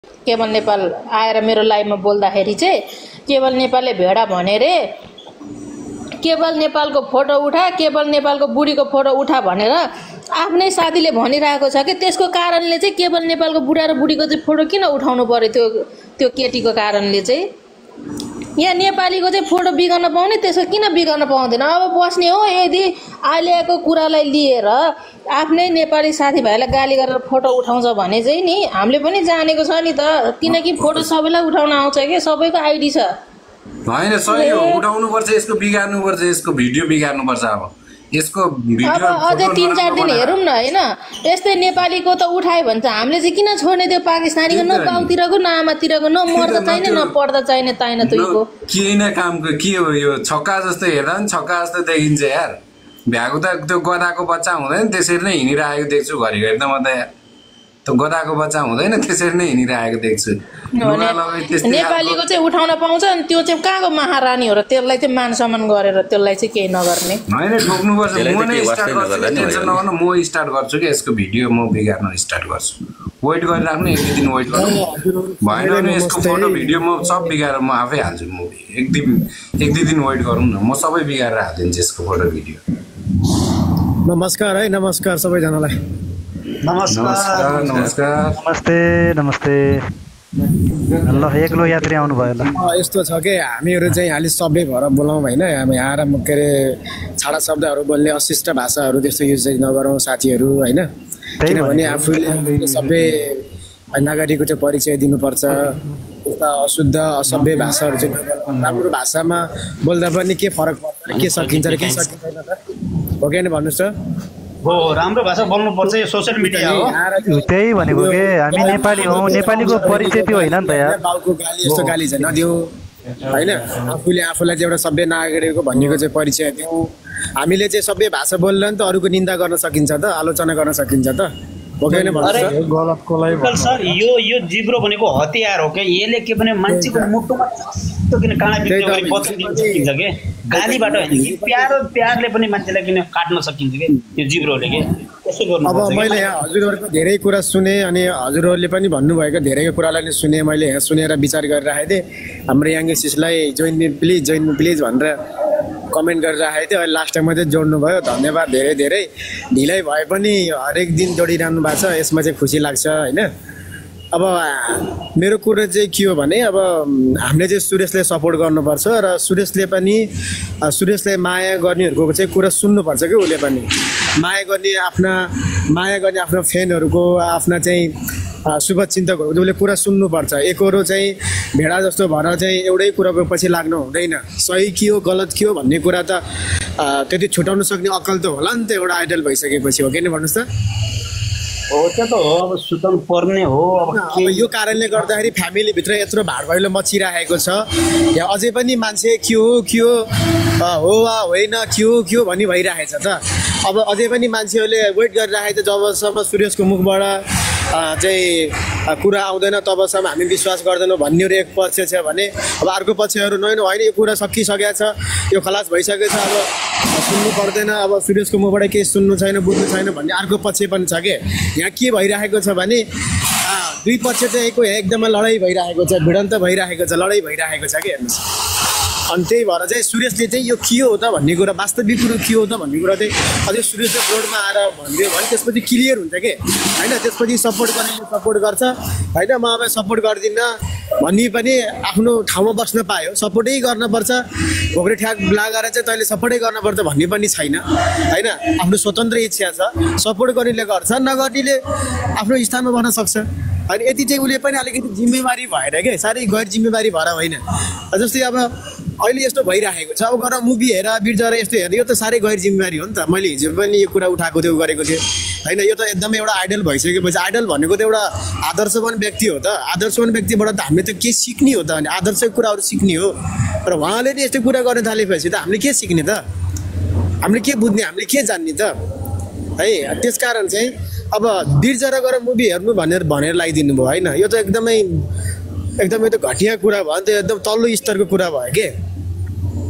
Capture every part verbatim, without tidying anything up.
केवल नेपाल आएर मेरो लाइभमा बोल्दाखेरि चाहिँ केवल नेपालले भेडा भने रे केवल नेपालको फोटो उठा केवल नेपालको बुढीको फोटो उठा भनेर आफ्नै साथीले भनिरहेको छ कि त्यसको कारणले चाहिँ केवल नेपालको बुढा र बुढीको चाहिँ फोटो किन उठाउनु पर्यो त्यो त्यो केटीको कारणले चाहिँ यहाँ नेपालीको चाहिँ फोटो बिगाउन पाउने त्यसको किन बिगाउन पाउँदैन अब बस्ने हो यदि अहिलेको कुरालाई लिएर आफ्नै नेपाली साथीभाइलाई गाली गरेर फोटो उठाउँछ भने चाहिँ नि हामीले पनि जानेको छ नि त किनकि फोटो सबैलाई उठाउन आउँछ कि सबैको आइडी छ हैन सही हो उठाउनु पर्छ यसको बिगार्नु पर्छ यसको भिडियो बिगार्नु पर्छ अब यसको भिडियो अब अझै तीन चार दिन हेरौँ न हैन यस्तै नेपालीको त उठायो भने त हामीले चाहिँ किन छोड्ने त्यो पाकिस्तानीको न गाउँतिरको न आमातिरको न मर्दा चाहिने न पढ्दा चाहिने ताइन तुइको के न कामको के हो यो छक्का जस्तो हेर्दा नि छक्का जस्तो देखिन्छ यार भ्याएको त त्यो गधाको बच्चा हुँदैन त्यसरी नै हिँडिरहेको देख्छु घरिघरि त म त यार त्यो गधाको बच्चा हुँदैन त्यसरी नै हिँडिरहेको देख्छु नेपालीको चाहिँ उठाउन पाउँछ अनि त्यो चाहिँ कहाँको महारानी हो र त्यसलाई चाहिँ मान सम्मान गरेर त्यसलाई चाहिँ केही नगर्ने होइन ठोक्नुपर्छ म नै स्टार्ट गर्छु टेन्सन नगर्नु म स्टार्ट गर्छु कि यसको भिडियो म बिगार्न स्टार्ट गर्छु वेट गरिराख्नु एक दुई दिन वेट गर्नु भएन भने यसको फोटो भिडियो म सब बिगाएर म आफै हाल्छु मुभी एक दिन एक दुई दिन वेट गरौँ न म सबै बिगारेर हालिदिन्छु यसको फोटो भिडियो नमस्कार है नमस्कार सबैजनालाई नमस्कार नमस्कार नमस्ते नमस्ते ल एक्लो यात्री आउनु भयो ल यस्तो छ कि हामीहरू चाहिँ अलि सभ्य भएर बोलाउँ होइन हामी आएर के अरे छाडा शब्दहरू बोल्ने अशिष्ट भाषाहरू त्यस्तो युज चाहिँ नगरौँ साथीहरू होइन किनभने आफूले सभ्य नागरिकको चाहिँ परिचय दिनुपर्छ उता अशुद्ध असभ्य भाषाहरू चाहिँ राम्रो भाषामा बोल्दा पनि के फरक पर्छ के सकिन्छ र के सकिँदैन त हो कि भन्नुहोस् त हो राम्रो भाषा बोल्नु पर्छ यो सोशल मिडिया हो त्यही भनेको के हामी नेपाली हौ नेपालीको परिचय त्यो होइन नि त यार बाउको गाली यस्तो गाली चाहिँ नदिऊ होइन आफूले आफूलाई चाहिँ एउटा सभ्य नागरिकको भन्नेको चाहिँ परिचय दिउँ हामीले चाहिँ सभ्य भाषा बोल्दा नि त अरूको निन्दा गर्न सकिन्छ त आलोचना गर्न सकिन्छ त हो कि होइन सर यो यो जिब्रो भनेको हतियार हो क्या यसले के भने मान्छेको मुटुमा किन काँडा बिग्रियो भने बच्चा दिन सकिन्छ के गालीबाट होइन कि प्यारो प्यारले पनि मान्छेलाई किन काट्न सकिन्छ कि यो जिब्रोले के त्यसो गर्नु अब मैले यहाँ हजुरहरूको धेरै कुरा सुने अनि हजुरहरूले पनि भन्नुभएको धेरै कुरालाई नै सुने मैले यहाँ सुनेर विचार गरिरहेको थिएँ हाम्रो यङ सिसलाई join me please join me please भनेर कमेन्ट गरिरहेको थिएँ अहिले लास्ट टाइममा चाहिँ जोड्नु भयो धन्यवाद धेरै धेरै ढिलै भए पनि हरेक दिन जोडिरहनु भएको छ यसमा चाहिँ खुसी लाग्छ होइन अब मेरो कुरा चाहिँ के हो भने अब हामीले चाहिँ सुरेशलाई सपोर्ट गर्नुपर्छ र सुरेशले पनि सुरेशलाई माया गर्नेहरूको चाहिँ कुरा सुन्नुपर्छ कि उसले पनि माया गर्ने आफ्ना माया गर्ने आफ्नो फ्यानहरूको आफ्ना चाहिँ शुभचिन्तकहरूको उसले कुरा सुन्नुपर्छ एकरो चाहिँ भेडा जस्तो भएर चाहिँ एउटै कुराको पछि लाग्नु हुँदैन सही के हो गलत के हो भन्ने कुरा त त्यति छुटाउन सक्ने अक्कल त होला नि त एउटा आइडल भइसकेपछि हो कि नि भन्नुहोस् त हो त्यो त हो अब सुताउनु पर्ने हो अब यो कारणले गर्दाखेरि फ्यामिलीभित्र यत्रो भाडभैलो मचिरहेको छ यहाँ अझै पनि मान्छे के हो के हो हो वा होइन के हो के हो भनी भइरहेछ त अब अझै पनि मान्छेहरूले वेट गरिरहेको छ जबसम्म सुरेशको मुखबाट चाहिँ कुरा आउँदैन तबसम्म हामी विश्वास गर्दैनौँ भन्नेहरू एक पक्ष छ भने अब अर्को पक्षहरू नैन होइन यो कुरा सकिसकेको छ यो खलास भइसकेको छ अब सुन्नु पर्दैन अब सुरेशको मुखबाट केही सुन्नु छैन बुझ्नु छैन भन्ने अर्को पक्ष पनि छ कि यहाँ के भइरहेको छ भने दुई पक्ष चाहिँ एकदमै लडाइँ भइरहेको छ भिडन्त भइरहेको छ लडाइँ भइरहेको छ कि हेर्नुहोस् अनि त्यही भएर चाहिँ सुरेशले चाहिँ यो के हो त भन्ने कुरा वास्तविक कुरो के हो त भन्ने कुरा चाहिँ अझै सुरेशले बोर्डमा आएर भनिदियो भने त्यसपछि क्लियर हुन्छ कि होइन त्यसपछि सपोर्ट गर्नेले सपोर्ट गर्छ होइन म अब सपोर्ट गर्दिनँ भन्ने पनि आफ्नो ठाउँमा बस्न पायो सपोर्टै गर्नुपर्छ घोक्रे ठ्याक लगाएर चाहिँ तैँले सपोर्टै गर्नुपर्छ भन्ने पनि छैन होइन आफ्नो स्वतन्त्र इच्छा छ सपोर्ट गर्नेले गर्छ नगर्नेले आफ्नो स्थानमा बस्न सक्छ अनि यति चाहिँ उसले पनि अलिकति जिम्मेवारी भएर क्या साह्रै गैर जिम्मेवारी भएर होइन जस्तै अब अहिले यस्तो भइरहेको छ अब गएर मुभी हेर बिर्जर यस्तो हेर्दा यो त साह्रै गैर जिम्मेवारी हो नि त मैले हिजो पनि यो कुरा उठाएको थियो गरेको थिएँ होइन यो त एकदमै एउटा आइडल भइसकेपछि आइडल भनेको त एउटा आदर्शवान व्यक्ति हो त आदर्शवान व्यक्तिबाट त हामीले त के सिक्ने हो त अनि आदर्शको कुराहरू सिक्ने हो र उहाँले नि यस्तो कुरा गर्न थालेपछि त हामीले के सिक्ने त हामीले के बुझ्ने हामीले के जान्ने त है त्यस कारण चाहिँ अब बिर्जर गएर मुभी हेर्नु भनेर भनेर लगाइदिनु भयो होइन यो त एकदमै एकदमै त घटिया कुरा भयो नि त एकदम तल्लो स्तरको कुरा भयो के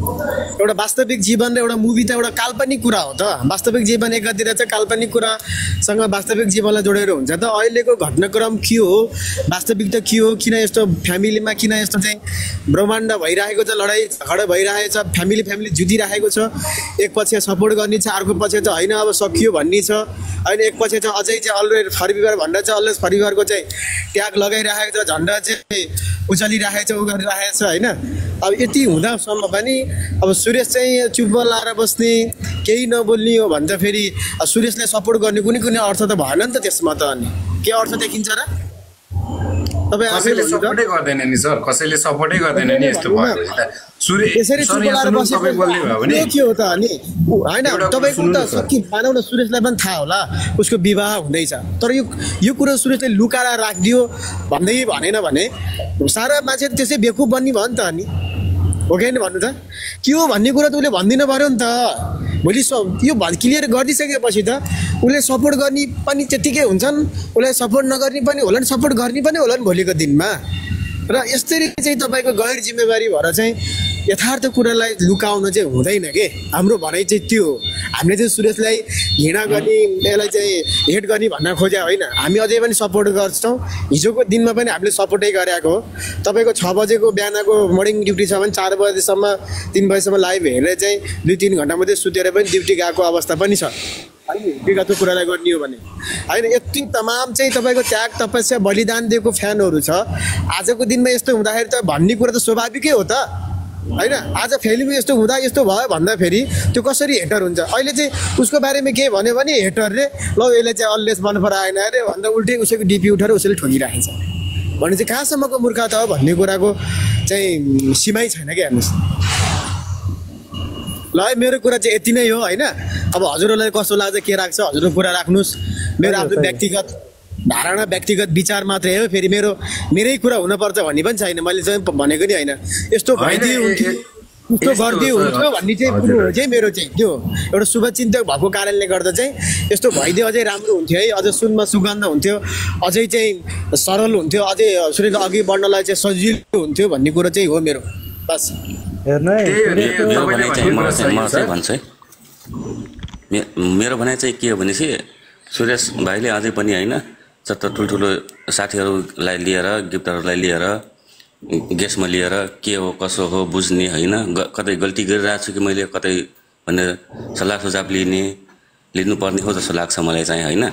एउटा वास्तविक जीवन र एउटा मुभी त एउटा काल्पनिक कुरा हो त। वास्तविक जीवन एकातिर चाहिँ काल्पनिक कुरासँग वास्तविक जीवनलाई जोडेर हुन्छ त। अहिलेको घटनाक्रम के हो, वास्तविकता के हो, किन यस्तो फ्यामिलीमा किन यस्तो चाहिँ ब्रह्माण्ड भइरहेको छ, लडाइँ झगडा भइरहेको छ, फ्यामिली फ्यामिली जुधिरहेको छ। एक पक्ष सपोर्ट गर्ने छ, अर्को पक्ष चाहिँ होइन अब सकियो भन्ने छ होइन। एक पक्ष चाहिँ अझै चाहिँ अलरेडी परिवार भनेर चाहिँ अलरेडी परिवारको चाहिँ ट्याग लगाइरहेको छ, झन्डा चाहिँ उचालिरहेको छ, उ गरिरहेको छ होइन। अब यति हुँदासम्म पनि अब सुरेश चाहिँ चुप लाएर बस्ने, केही नबोल्ने हो भन्छ। फेरि सुरेशलाई सपोर्ट गर्ने कुनै कुनै अर्थ त भएन नि त त्यसमा त। अनि के अर्थ देखिन्छ र? तपाईँ कसैले सपोर्टै गर्दैन नि सर, कसैले सपोर्टै गर्दैन नि यस्तो भयो। यसरी चुप लाएर बसेको के हो त? अनि होइन तपाईँको त सकि मानौ न सुरेशलाई पनि थाहा होला उसको विवाह हुँदैछ, तर यो यो कुरो सुरेशले लुकाएर राखिदियो भन्दै भनेन भने सारा मान्छे त्यसै बेकुफ बन्ने भयो नि त। अनि हो कि होइन भन्नु त? के हो भन्ने कुरा त उसले भनिदिनु पऱ्यो नि त। भोलि स यो क्लियर गरिदिइसकेपछि त उसले सपोर्ट गर्ने पनि त्यत्तिकै हुन्छन्, उसलाई सपोर्ट नगर्ने पनि होला नि, सपोर्ट गर्ने पनि होला नि भोलिको दिनमा। र यसरी चाहिँ तपाईँको गैर जिम्मेवारी भएर चाहिँ यथार्थ कुरालाई लुकाउन चाहिँ हुँदैन के। हाम्रो भनाइ चाहिँ त्यो हो। हामीले चाहिँ सुरेशलाई घृणा गर्ने, यसलाई चाहिँ हेट गर्ने भन्न खोजे होइन। हामी अझै पनि सपोर्ट गर्छौँ। हिजोको दिनमा पनि हामीले सपोर्टै गरेको हो। तपाईँको छ बजेको बिहानको मर्निङ ड्युटी छ भने चार बजेसम्म तिन बजीसम्म लाइभ हेरेर चाहिँ दुई तिन घन्टा मात्रै सुतेर पनि ड्युटी गएको अवस्था पनि छ होइन। विगतको कुरालाई गर्ने हो भने होइन। यति तमाम चाहिँ तपाईँको त्याग तपस्या बलिदान दिएको फ्यानहरू छ। आजको दिनमा यस्तो हुँदाखेरि त भन्ने कुरा त स्वाभाविकै हो त होइन। आज फिल्म यस्तो हुँदा यस्तो भयो भन्दाखेरि त्यो कसरी हेटर हुन्छ? अहिले चाहिँ उसको बारेमा के भन्यो भने हेटरले ल यसले चाहिँ अल्लेस मन पराएन अरे भन्दा उल्टै उसैको डिपी उठाएर उसैले ठोकिराखेको छ भने चाहिँ कहाँसम्मको मूर्खता हो भन्ने कुराको चाहिँ सीमै छैन क्या। हेर्नुहोस् ल मेरो कुरा चाहिँ यति नै हो होइन। अब हजुरहरूलाई कस्तो लाग्छ के राख्छ हजुरको कुरा राख्नुहोस्। मेरो आफ्नो व्यक्तिगत धारणा व्यक्तिगत विचार मात्रै हो। फेरि मेरो मेरै कुरा हुनुपर्छ भन्ने पनि छैन। मैले चाहिँ भनेको नि होइन यस्तो भइदियो हुन्थ्यो उस्तो गरिदियो हुन्थ्यो भन्ने चाहिँ कुरो हो चाहिँ मेरो चाहिँ त्यो एउटा शुभचिन्तक भएको कारणले गर्दा चाहिँ यस्तो भइदियो अझै राम्रो हुन्थ्यो है। अझै सुनमा सुगन्ध हुन्थ्यो, अझै चाहिँ सरल हुन्थ्यो, अझै सूर्यले अघि बढ्नलाई चाहिँ सजिलो हुन्थ्यो भन्ने कुरो चाहिँ हो मेरो। बस हेर्नु है भन्छ है मेरो भनाइ चाहिँ के हो भनेपछि सुरेश भाइले अझै पनि होइन जस्तो ठुल्ठुलो साथीहरूलाई लिएर गिफ्टहरूलाई लिएर गेस्टमा लिएर के हो कसो हो बुझ्ने होइन। कतै गल्ती गरिरहेको छु कि मैले कतै भनेर सल्लाह सुझाव लिने लिनुपर्ने हो जस्तो लाग्छ मलाई चाहिँ होइन।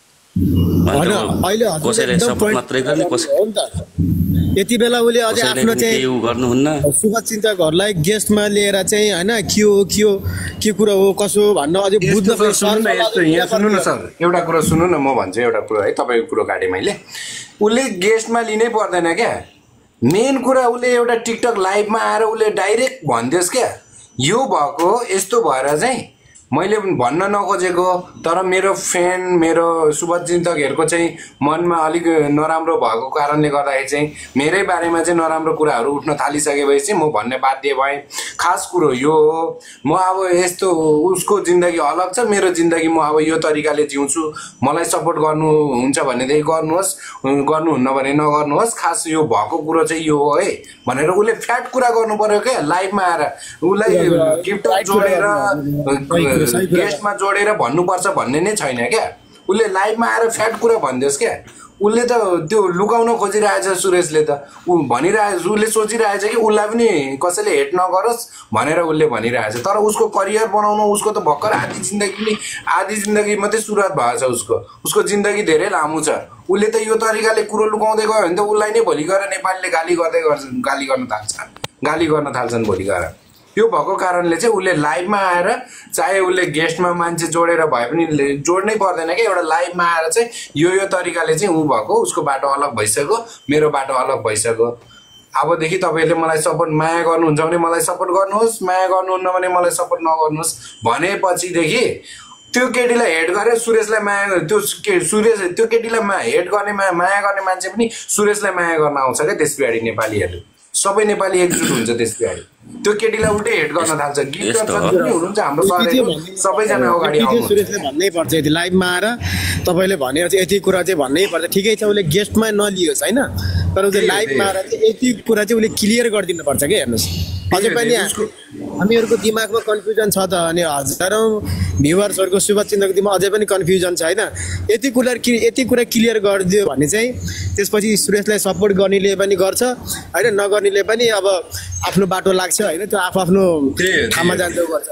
कसैलाई सपोर्ट मात्रै गर्ने कसै यति बेला उसले अझै आफ्नो चाहिँ गर्नुहुन्न शुभचिन्तकहरूलाई गेस्टमा लिएर चाहिँ होइन के हो के हो के कुरो हो कसो भन्न अझै बुझ्न यहाँ सुन्नु न सर एउटा कुरो सुन्नु न म भन्छु एउटा कुरो है। तपाईँको कुरो काटेँ मैले। उसले गेस्टमा लिनै पर्दैन क्या। मेन कुरा उसले एउटा टिकटक लाइभमा आएर उसले डाइरेक्ट भनिदियोस् क्या यो भएको यस्तो भएर चाहिँ मैले भन्न नखोजेको तर मेरो फ्यान मेरो शुभचिन्तकहरूको चाहिँ मनमा अलिक नराम्रो भएको कारणले गर्दाखेरि चाहिँ मेरै बारेमा चाहिँ नराम्रो कुराहरू उठ्न थालिसकेपछि चाहिँ म भन्ने बाध्य भएँ। खास कुरो यो हो म अब यस्तो उसको जिन्दगी अलग छ, मेरो जिन्दगी म अब यो तरिकाले जिउँछु। मलाई सपोर्ट गर्नुहुन्छ भनेदेखि गर्नुहोस्, गर्नुहुन्न भने नगर्नुहोस्। खास यो भएको कुरो चाहिँ यो हो है भनेर उसले फ्याट कुरा गर्नु पर्यो क्या लाइभमा आएर। उसलाई गिफ्ट जोडेर गेस्टमा जोडेर भन्नुपर्छ भन्ने नै छैन क्या। उसले लाइभमा आएर फ्याट कुरा भनिदियोस् क्या। उसले त त्यो लुकाउन खोजिरहेछ सुरेशले त ऊ भनिरहेछ उसले सोचिरहेछ कि उसलाई पनि कसैले हेट नगरोस् भनेर उसले भनिरहेछ। तर उसको करियर बनाउनु उसको त भर्खर आधी जिन्दगी आधी जिन्दगी मात्रै सुरुवात भएको छ। उसको उसको जिन्दगी धेरै लामो छ। उसले त यो तरिकाले कुरो लुकाउँदै गयो भने त उसलाई नै भोलि गएर नेपालीले गाली गर्दै गर्छ गाली गर्न थाल्छ गाली गर्न थाल्छन् भोलि गएर। यो भएको कारणले चाहिँ उसले लाइभमा आएर चाहे उसले गेस्टमा मान्छे जोडेर भए पनि जोड्नै पर्दैन क्या। एउटा लाइभमा आएर चाहिँ यो यो तरिकाले चाहिँ ऊ भएको उसको बाटो अलग भइसक्यो, मेरो बाटो अलग भइसक्यो। अबदेखि तपाईँहरूले मलाई सपोर्ट माया गर्नुहुन्छ भने मलाई सपोर्ट गर्नुहोस्, माया गर्नुहुन्न भने मलाई सपोर्ट नगर्नुहोस् भनेपछिदेखि त्यो केटीलाई हेट गरे सुरेशलाई माया त्यो के सुरेश त्यो केटीलाई मा हेट गर्ने माया माया गर्ने मान्छे पनि सुरेशलाई माया गर्न आउँछ क्या। त्यस पछाडि नेपालीहरू सबै नेपाली एकजुट हुन्छ। त्यस पछाडि त्यो केटीलाई उल्टै हेट गर्न थाल्छ। गीत हुनुहुन्छ हाम्रो सबैजना अगाडि आउनुहुन्छ। सुरेशले भन्नै पर्छ यदि लाइभमा आएर तपाईँले भनेर चाहिँ यति कुरा चाहिँ भन्नै पर्छ। ठिकै छ उसले गेस्टमा नलियोस् होइन तर उसले लाइभमा आएर चाहिँ यति कुरा चाहिँ उसले क्लियर गरिदिनु पर्छ कि हेर्नुहोस् अझै पनि हामीहरूको दिमागमा कन्फ्युजन छ त अनि हजारौँ भ्युवर्सहरूको शुभचिन्तकको दिमागमा अझै पनि कन्फ्युजन छ होइन यति कुरा यति कुरा क्लियर गरिदियो भने चाहिँ त्यसपछि सुरेशलाई सपोर्ट गर्नेले पनि गर्छ होइन नगर्नेले पनि अब आफ्नो बाटो लाग्छ होइन त्यो आफू आफ्नो ठाउँमा जान्छ गर्छ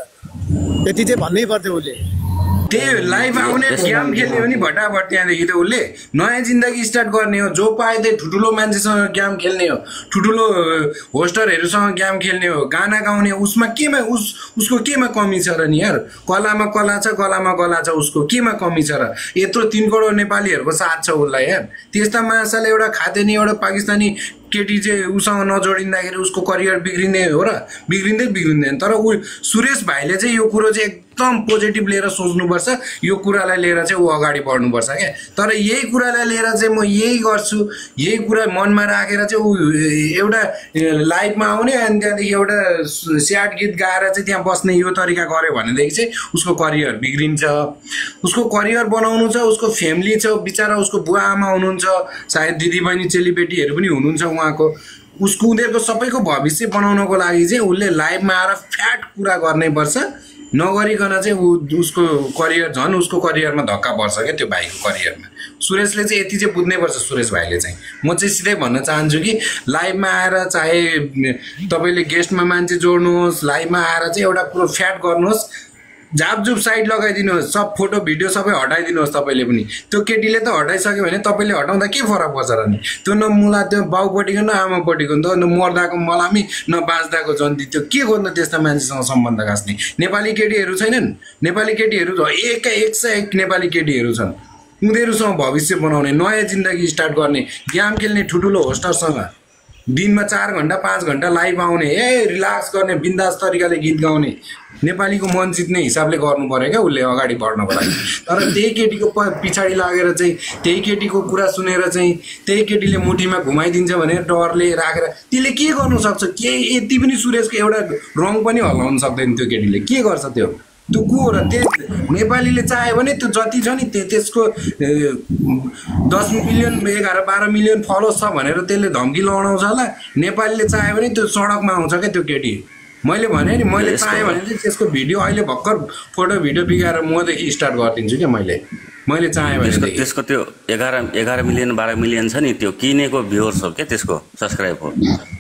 यति चाहिँ भन्नै पर्थ्यो उसले त्यही लाइभ आउने गेम खेल्ने हो नि भटाभट त्यहाँदेखि त उसले नयाँ जिन्दगी स्टार्ट गर्ने हो जो पाए त्यही ठुल्ठुलो मान्छेसँग गेम खेल्ने हो ठुल्ठुलो होस्टरहरूसँग गेम खेल्ने हो गाना गाउने उसमा केमा उस उसको केमा कमी छ र नि यार कलामा कला छ कलामा कला छ उसको केमा कमी छ र यत्रो तीन करोड नेपालीहरूको साथ छ उसलाई यार त्यस्ता माछाले एउटा खाँदैन एउटा पाकिस्तानी केटी चाहिँ उसँग नजोडिँदाखेरि उसको करियर बिग्रिने हो र बिग्रिँदै बिग्रिँदैन तर ऊ सुरेश भाइले चाहिँ यो कुरो चाहिँ एकदम पोजिटिभ लिएर सोच्नुपर्छ यो कुरालाई लिएर चाहिँ ऊ अगाडि बढ्नुपर्छ क्या तर यही कुरालाई लिएर चाहिँ म यही गर्छु यही कुरा मनमा राखेर चाहिँ ऊ एउटा लाइभमा आउने अनि त्यहाँदेखि एउटा स्याड गीत गाएर चाहिँ त्यहाँ बस्ने यो तरिका गर्यो भनेदेखि चाहिँ उसको करियर बिग्रिन्छ उसको करियर बनाउनु छ उसको फ्यामिली छ बिचरा उसको बुवा आमा हुनुहुन्छ सायद दिदीबहिनी चेलीबेटीहरू पनि हुनुहुन्छ उहाँको उसको उनीहरूको सबैको भविष्य बनाउनको लागि चाहिँ उसले लाइभमा आएर फ्याट कुरा गर्नै पर्छ नगरिकन चाहिँ ऊ उसको करियर झन् उसको करियरमा धक्का पर्छ क्या त्यो भाइको करियरमा सुरेशले चाहिँ यति चाहिँ बुझ्नै पर्छ सुरेश भाइले चाहिँ म चाहिँ सिधै भन्न चाहन्छु कि लाइभमा आएर चाहे तपाईँले गेस्टमा मान्छे जोड्नुहोस् लाइभमा आएर चाहिँ एउटा कुरो फ्याट गर्नुहोस् झापझुप साइड लगाइदिनुहोस् सब फोटो भिडियो सबै हटाइदिनुहोस् तपाईँले पनि त्यो केटीले त हटाइसक्यो भने तपाईँले हटाउँदा के फरक पर्छ र नि त्यो न मुला त्यो बाउपट्टिको न आमापट्टिको त न मर्दाको मलामी न बाँच्दाको जन्ती त्यो के गर्नु त्यस्ता मान्छेसँग सम्बन्ध गाँच्ने नेपाली केटीहरू छैनन् नेपाली केटीहरू एक एक सय एक नेपाली केटीहरू छन् उनीहरूसँग भविष्य बनाउने नयाँ जिन्दगी स्टार्ट गर्ने गेम खेल्ने ठुल्ठुलो होस्टरसँग दिनमा चार घन्टा पाँच घन्टा लाइभ आउने ए रिल्याक्स गर्ने बिन्दास तरिकाले गीत गाउने नेपालीको मन जित्ने हिसाबले गर्नु पर्यो क्या उसले अगाडि बढ्नको लागि तर त्यही केटीको पछाडि लागेर चाहिँ त्यही केटीको कुरा सुनेर चाहिँ त्यही केटीले मुठीमा घुमाइदिन्छ भने डरले राखेर त्यसले के गर्नु सक्छ के यति पनि सुरेशको एउटा रङ पनि हल्लाउन सक्दैन त्यो केटीले के गर्छ त्यो त्यो को र त्यो नेपालीले चाह्यो भने त्यो जति छ नि त्यो त्यसको दस मिलियन एघार बाह्र मिलियन फलोवर्स छ भनेर त्यसले धम्की लगाउँछ होला नेपालीले चाह्यो भने त्यो सडकमा आउँछ क्या त्यो केटी मैले भने नि मैले चाहेँ भने चाहिँ त्यसको भिडियो अहिले भर्खर फोटो भिडियो बिगाएर मदेखि स्टार्ट गरिदिन्छु क्या मैले मैले चाहेँ भने त्यसको त्यो एघार एघार मिलियन बाह्र मिलियन छ नि त्यो किनेको भ्युवर्स हो क्या त्यसको सब्सक्राइब हो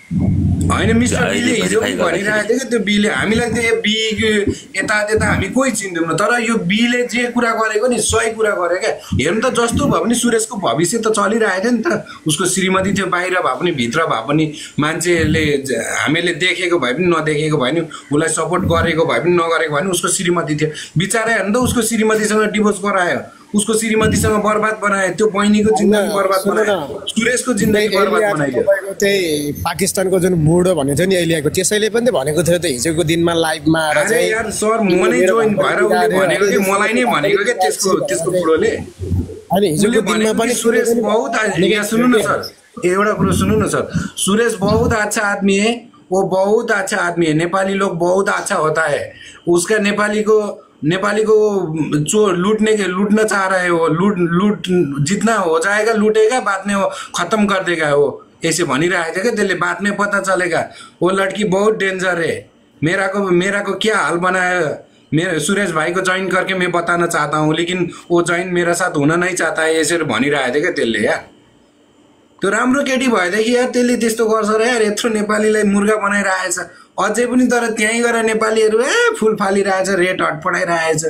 होइन मिस्टर बीले हिजो भनिरहेको थियो क्या त्यो बीले हामीलाई त्यो बी यता त्यता हामी कोही चिन्दैनौँ तर यो बीले जे कुरा गरेको नि सही कुरा गरे क्या हेर्नु त जस्तो भए पनि सुरेशको भविष्य त चलिरहेको थियो नि त उसको श्रीमती थियो बाहिर भए पनि भित्र भए पनि मान्छेले हामीले देखेको भए पनि नदेखेको भए पनि उसलाई सपोर्ट गरेको भए पनि नगरेको भए पनि उसको श्रीमती थियो बिचरा हेर्नु त उसको श्रीमतीसँग डिभोर्स गरायो उसको श्रीमतीसँग बर्बाद बनायो त्यो बहिनीको जिन्दगी बर्बाद बनायो सुरेशको जिन्दगी बर्बाद बनायो त्यही पाकिस्तानको जुन मुड हो भनेको थियो नि एलियाको त्यसैले पनि त भनेको थियो त हिजोको दिनमा लाइभमा आएर चाहिँ यार सर म नै जोइन भएर उसले भनेको कि मलाई नै भनेको के त्यसको त्यसको कुरोले अनि हिजोको दिनमा पनि सुरेश बहुत यहाँ सुन्नु न सर एउटा कुरो सुन्नु न सर सुरेश बहुत अच्छा आदमी है वो बहुत अच्छा आदमी है नेपाली लोग बहुत अच्छा होता है उसका नेपाली को नेपाली को जो लूटने के लूटना चाह रहा है वो लूट लूट जितना हो जाएगा लूटेगा बाद में वो खत्म कर देगा वो ऐसे भनिरहेको थियो क्या त्यसले बाद में पता चलेगा वो लड़की बहुत डेंजर है मेरा को मेरा को क्या हाल बनाया मेरे सुरेश भाई को ज्वाइन करके मैं बताना चाहता हूँ लेकिन वो ज्वाइन मेरा साथ होना नहीं चाहता है यसरी भनिरहेको थियो क्या त्यसले यार त्यो राम्रो केटी भएदेखि यार त्यसले त्यस्तो गर्छ र यार यत्रो नेपालीलाई मुर्गा बनाइरहेछ अझै पनि तर त्यहीँ गएर नेपालीहरू ए फुल फालिरहेछ रेट हटपटाइरहेछ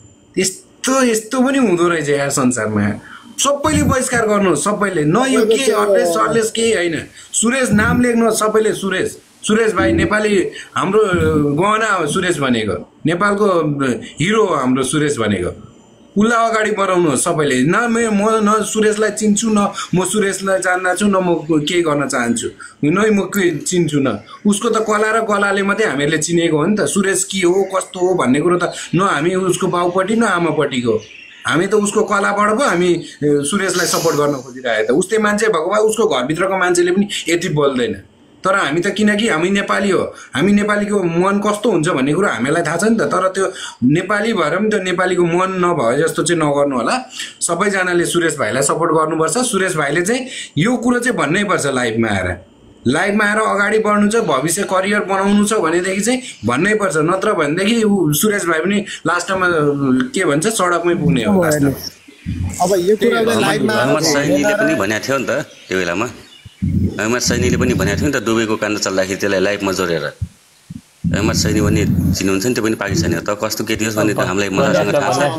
त्यस्तो यस्तो पनि हुँदो रहेछ यार संसारमा सबैले बहिष्कार गर्नु सबैले न यो के अड्रेस सर्लेस केही होइन सुरेश नाम लेख्नु सबैले सुरेश सुरेश भाइ नेपाली हाम्रो गहना हो सुरेश भनेको नेपालको हिरो हो हाम्रो सुरेश भनेको उसलाई अगाडि बढाउनु सबैले न म न सुरेशलाई चिन्छु न म सुरेशलाई जान्दछु न म के गर्न चाहन्छु नै म चिन्छु न उसको त कला र कलाले मात्रै हामीहरूले चिनेको हो नि त सुरेश के हो कस्तो हो भन्ने कुरो त न हामी उसको बाउपट्टि न आमापट्टिको हामी त उसको कलाबाट पो हामी सुरेशलाई सपोर्ट गर्न खोजिरहेको त उस्तै मान्छे भएको भए उसको घरभित्रको मान्छेले पनि यति बोल्दैन तर हामी त किनकि हामी नेपाली हो, हामी नेपालीको मन कस्तो हुन्छ भन्ने कुरो हामीलाई थाहा छ नि त। तर त्यो नेपाली भएर पनि त्यो नेपालीको मन नभए जस्तो चाहिँ नगर्नु होला। सबैजनाले सुरेश भाइलाई सपोर्ट गर्नुपर्छ। सुरेश भाइले चाहिँ यो कुरो चाहिँ भन्नै पर्छ लाइभमा आएर, लाइभमा आएर अगाडि बढ्नु छ, भविष्य करियर बनाउनु छ भनेदेखि चाहिँ भन्नै पर्छ। नत्र भनेदेखि सुरेश भाइ पनि लास्टमा के भन्छ सडकमै पुग्ने हो। अब यो कुरालाई लाइभमा अहमद सैनीले पनि भनेको थियो नि त त्यो बेलामा, अहमद सैनीले पनि भनेको थियो नि त दुबईको काण्ड चल्दाखेरि त्यसलाई लाइभमा जोडेर। अहमद सैनी पनि चिन्नुहुन्छ नि, त्यो पनि पाकिस्तानी हो। त कस्तो केटी होस् भन्ने त हामीलाई मजासँग थाहा छ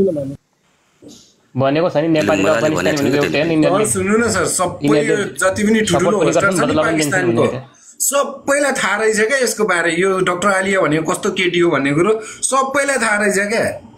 भनेको छ नि। नेपाली र अफगानिस्तानी भनेको एउटै हो नि। सुन्नु न सर, सबै जति पनि ठुलो होस्टर छ नि पाकिस्तानको सबैलाई थाहा रहेछ क्या यसको बारे। यो डाक्टर आलिया भनेको कस्तो केटी हो भन्ने कुरो सबैलाई थाहा रहेछ क्या।